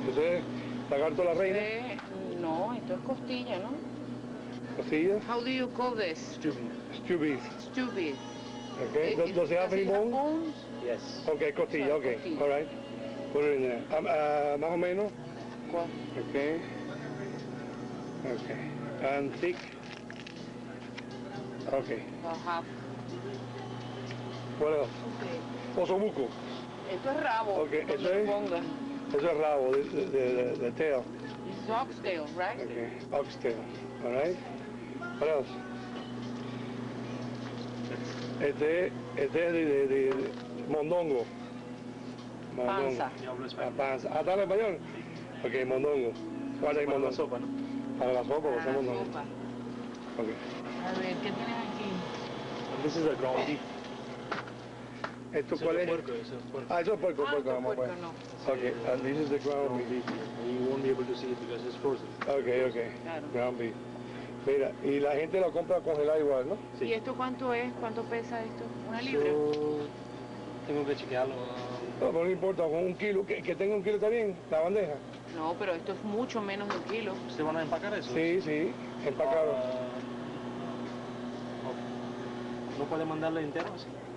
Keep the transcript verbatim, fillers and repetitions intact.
¿Ese es lagarto a la reina? Eh, no, esto es costilla, ¿no? ¿Costilla? How do you call this? Stew beef. Stew beef. Stew beef. Okay. It- Does, it- does it have does any it have bone? bones? Yes. Okay, costilla, Sorry, okay. costilla. All right. Put it in there. Um, uh, más o menos. Well, Okay. Okay. And thick. Okay. about half. What else? Okay. Osobuco. Esto es rabo. Okay, donde eso lo es- ponga. Eso es rabo de, de, de, de tail. This is oxtail, right? Okay. Oxtail. All right. What else? Este, este es de, de, de, de mondongo. Mondongo. Panza. Yo hablo Ah, español. panza. Ah, ¿está en español? Ok, mondongo. ¿Cuál es Para la mondongo? sopa, ¿no? Para la sopa, Para o sea, la mondongo. sopa. Ok. A ver, ¿qué tienes aquí? And this is a ground beef. ¿Esto Eso cuál es es? puerco, eso es puerco. Ah, eso es puerco, Ah, puerco, esto es vamos a puerco, ver. no. Ok, and this is the ground Ground beef. beef. You won't be able to see it because it's frozen. Ok, ok. Claro. Ground beef. Mira, y la gente lo compra congelado igual, ¿no? Sí. ¿Y esto cuánto es? ¿Cuánto pesa esto? ¿Una libra? So, tengo que chequearlo. No, pero no importa, con un kilo, que, que tenga un kilo está bien, la bandeja. No, pero esto es mucho menos de un kilo. ¿Ustedes van a empacar eso? Sí, sí, empacado. Ah, ok. ¿No puede mandarlo entero así?